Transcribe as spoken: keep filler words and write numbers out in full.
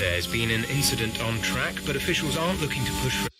There's been an incident on track, but officials aren't looking to push for